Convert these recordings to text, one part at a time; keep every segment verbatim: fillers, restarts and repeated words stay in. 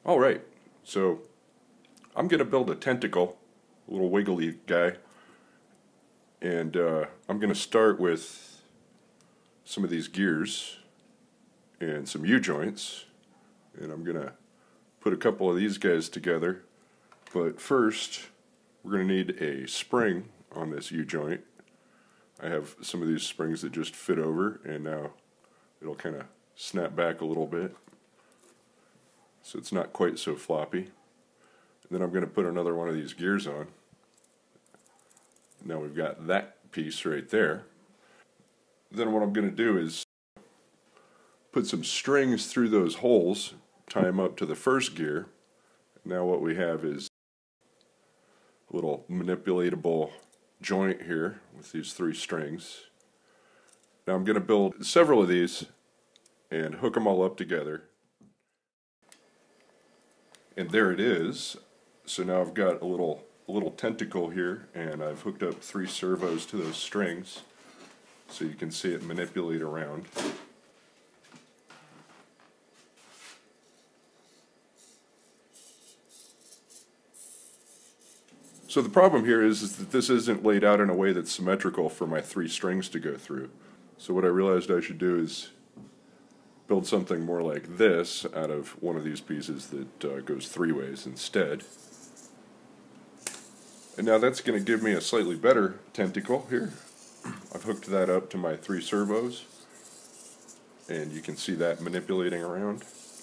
Alright, so I'm going to build a tentacle, a little wiggly guy, and uh, I'm going to start with some of these gears and some U-joints, and I'm going to put a couple of these guys together, but first we're going to need a spring on this U-joint. I have some of these springs that just fit over, and now it'll kind of snap back a little bit, so it's not quite so floppy. And then I'm going to put another one of these gears on. Now we've got that piece right there. Then what I'm going to do is put some strings through those holes, tie them up to the first gear. Now what we have is a little manipulatable joint here with these three strings. Now I'm going to build several of these and hook them all up together. And there it is. So now I've got a little a little tentacle here, and I've hooked up three servos to those strings so you can see it manipulate around. So the problem here is, is that this isn't laid out in a way that's symmetrical for my three strings to go through. So what I realized I should do is build something more like this out of one of these pieces that uh, goes three ways instead. And now that's going to give me a slightly better tentacle here. I've hooked that up to my three servos, and you can see that manipulating around.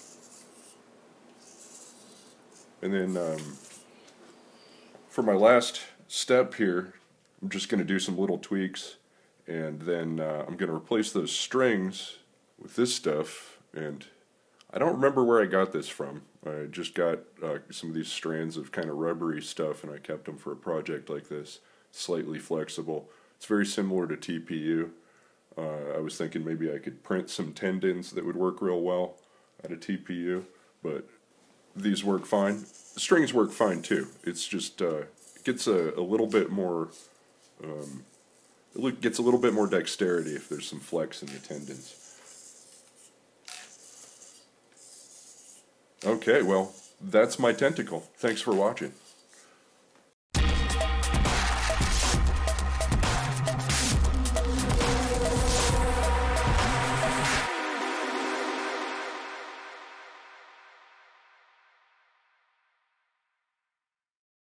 And then um, for my last step here, I'm just going to do some little tweaks, and then uh, I'm going to replace those strings with this stuff. And I don't remember where I got this from. I just got uh, some of these strands of kind of rubbery stuff, and I kept them for a project like this. Slightly flexible. It's very similar to T P U. Uh, I was thinking maybe I could print some tendons that would work real well out of T P U, but these work fine. The strings work fine too. It's just uh, it gets a, a little bit more um, it gets a little bit more dexterity if there's some flex in the tendons. Okay, well, that's my tentacle. Thanks for watching.